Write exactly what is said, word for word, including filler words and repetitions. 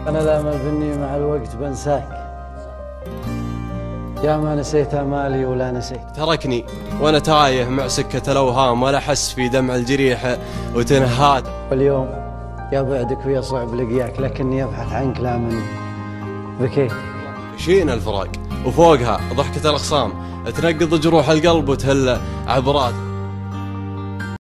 أنا لا ما بني مع الوقت بنساك، يا ما نسيت أمالي ولا نسيت. تركني وأنا تايه مع سكة الأوهام، ولا أحس في دمع الجريح وتنهات. واليوم يا بعدك ويا صعب لقياك، لكني أبحث عنك لا مني بكيت. شينا الفراق وفوقها ضحكة الأخصام تنقض جروح القلب وتهل عبرات.